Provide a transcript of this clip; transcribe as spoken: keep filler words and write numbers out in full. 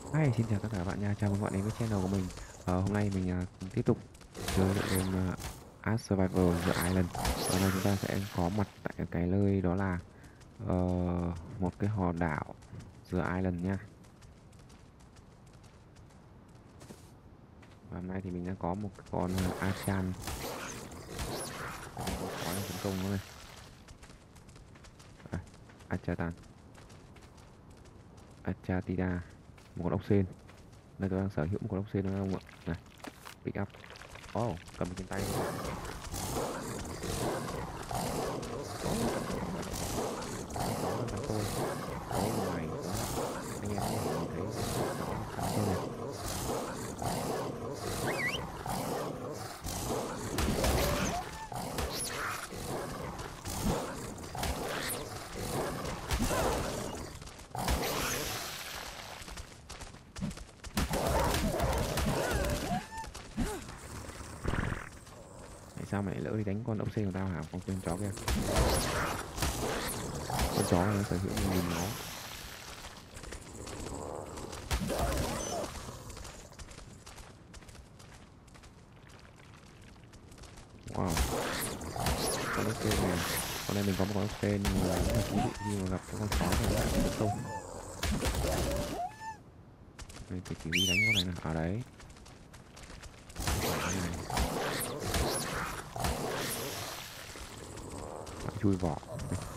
Hi, xin chào tất cả các bạn nha, chào mừng các bạn đến với channel của mình. Ờ, hôm nay mình à, tiếp tục chơi tựa game uh, Ark Survival The Island. Hôm nay chúng ta sẽ có mặt tại cái nơi đó là ờ, một cái hòn đảo The Island nha. Và hôm nay thì mình đang có một con uh, Achan, con sói đang tấn công nó này. À, Achatan, Achatida, một con ốc sên. Đây tôi đang sở hữu một con ốc sên đúng không ạ? Này, pick up. Oh, cầm trên tay luôn. Oh, con chó đang bắn tôi. Oh my god, anh em có thể nhìn thấy con chó cắn tôi này. Tại sao mày lại lỡ đi đánh con ốc sên của tao hả? Con con chó kia. Con chó này nó sở hữu một nghìn máu. Wow, con ốc sên này. Con này mình có một con ốc sên nhưng mà rất là thú vị khi mà gặp cái con chó này lại tấn công. Mình phải chỉ huy đánh con này nào. À đấy. Con này. Bạn chui vỏ.